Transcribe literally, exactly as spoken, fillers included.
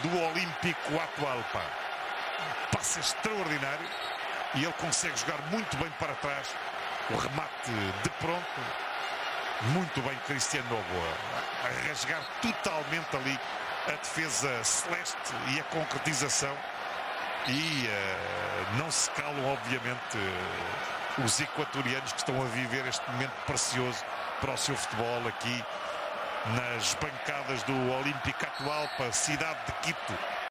do Olímpico Atahualpa. Passe extraordinário e ele consegue jogar muito bem para trás. O remate de pronto. Muito bem Cristiano Noboa a rasgar totalmente ali a defesa celeste e a concretização. E uh, não se calam, obviamente, uh, os equatorianos que estão a viver este momento precioso para o seu futebol aqui nas bancadas do Olímpico Atahualpa, cidade de Quito.